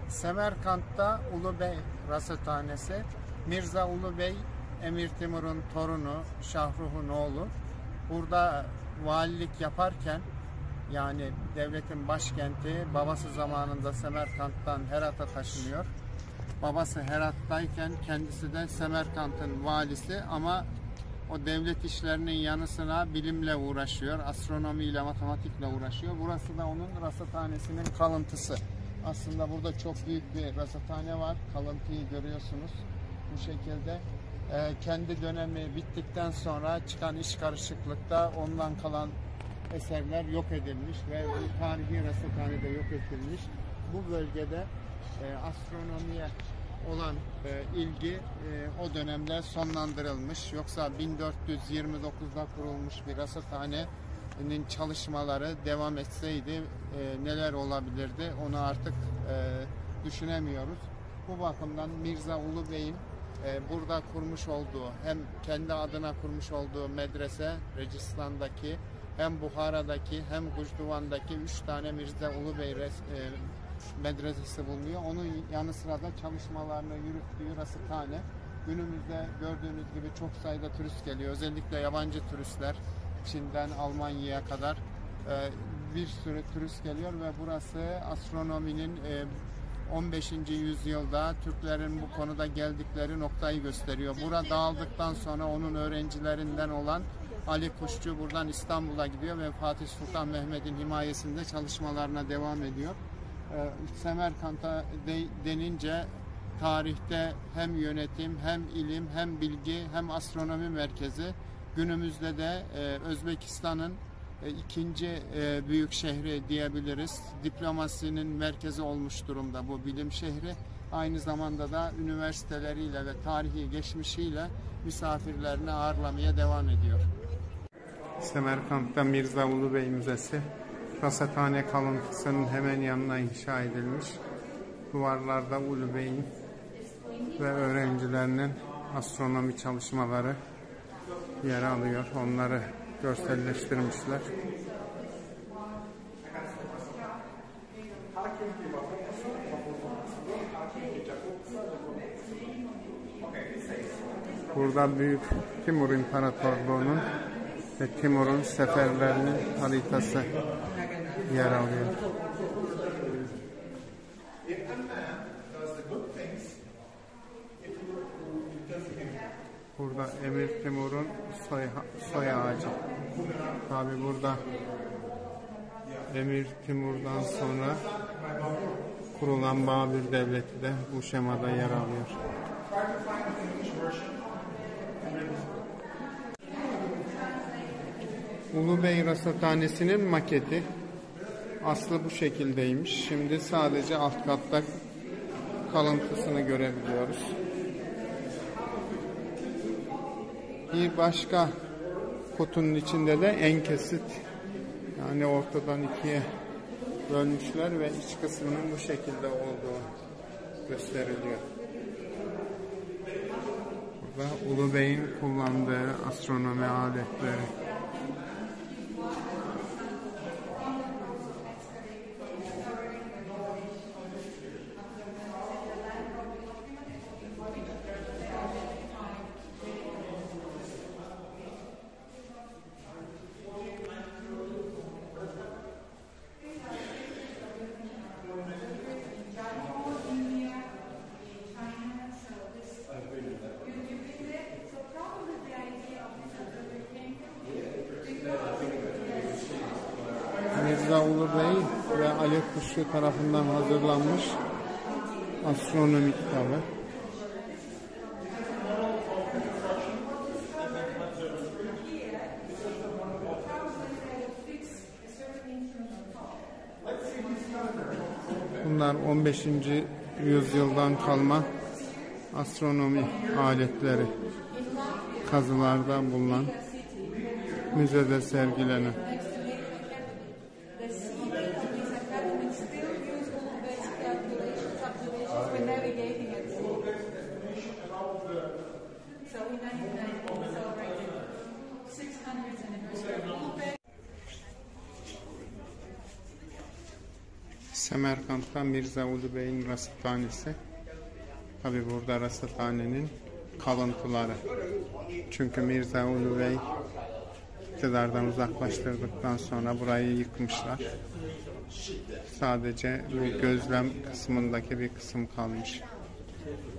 Semerkant'ta Ulubey Rasathanesi, Mirza Ulubey, Emir Timur'un torunu, Şahruh'un oğlu. Burada valilik yaparken, yani devletin başkenti, babası zamanında Semerkant'tan Herat'a taşınıyor. Babası Herat'tayken kendisi de Semerkant'ın valisi, ama o devlet işlerinin yanı sıra bilimle uğraşıyor, astronomiyle, matematikle uğraşıyor. Burası da onun rasathanesinin kalıntısı. Aslında burada çok büyük bir rasathane var. Kalıntıyı görüyorsunuz bu şekilde. Kendi dönemi bittikten sonra çıkan iş karışıklıkta ondan kalan eserler yok edilmiş ve bu tarihi rasathanede yok edilmiş. Bu bölgede astronomiye olan ilgi o dönemde sonlandırılmış. Yoksa 1429'da kurulmuş bir rasathanenin çalışmaları devam etseydi neler olabilirdi, onu artık düşünemiyoruz. Bu bakımdan Mirza Ulubey'in burada kurmuş olduğu, hem kendi adına kurmuş olduğu medrese Recistan'daki, hem Buhara'daki, hem Gucduvan'daki 3 tane Mirza Ulubey medresesi bulunuyor. Onun yanı sıra da çalışmalarını yürüttüğü rasathane. Günümüzde gördüğünüz gibi çok sayıda turist geliyor. Özellikle yabancı turistler, Çin'den Almanya'ya kadar bir sürü turist geliyor ve burası astronominin 15. yüzyılda Türklerin bu konuda geldikleri noktayı gösteriyor. Burada dağıldıktan sonra onun öğrencilerinden olan Ali Kuşçu buradan İstanbul'a gidiyor ve Fatih Sultan Mehmet'in himayesinde çalışmalarına devam ediyor. Semerkant'a denince tarihte hem yönetim, hem ilim, hem bilgi, hem astronomi merkezi. Günümüzde de Özbekistan'ın ikinci büyük şehri diyebiliriz. Diplomasinin merkezi olmuş durumda bu bilim şehri. Aynı zamanda da üniversiteleriyle ve tarihi geçmişiyle misafirlerini ağırlamaya devam ediyor. Semerkant'ta Mirza Ulubey Müzesi, rasathane kalıntısının hemen yanına inşa edilmiş. Duvarlarda Ulubey'in ve öğrencilerinin astronomi çalışmaları yer alıyor. Onları görselleştirmişler. Burada Büyük Timur İmparatorluğu'nun ve Timur'un seferlerinin haritası yer alıyor. Burada Emir Timur'un soy ağacı. Tabi burada Emir Timur'dan sonra kurulan Babür Devleti de bu şemada yer alıyor. Ulubey Rasathanesi'nin maketi. Aslı bu şekildeymiş. Şimdi sadece alt katta kalıntısını görebiliyoruz. Bir başka kutunun içinde de enkesit, yani ortadan ikiye bölmüşler ve iç kısmının bu şekilde olduğu gösteriliyor. Burada Ulubey'in kullandığı astronomi aletleri. Mirza Ulubey ve Ali Kuşçu tarafından hazırlanmış astronomi kitabı. Bunlar 15. yüzyıldan kalma astronomi aletleri, kazılarda bulunan, müzede sergilenen. Semerkant'ta Mirza Ulu Bey'in rasathanesi. Tabi burada rasathanenin kalıntıları. Çünkü Mirza Ulu Bey iktidardan uzaklaştırdıktan sonra burayı yıkmışlar. Sadece bu gözlem kısmındaki bir kısım kalmış.